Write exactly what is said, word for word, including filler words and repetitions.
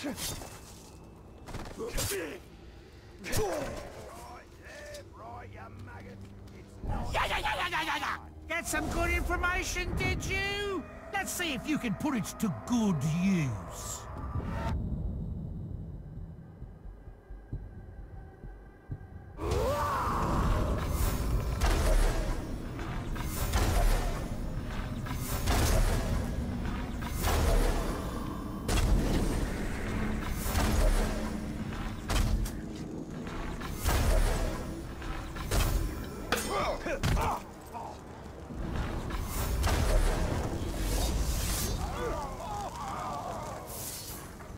Yeah, yeah, yeah, yeah, yeah, yeah, yeah. Get some good information, did you? Let's see if you can put it to good use.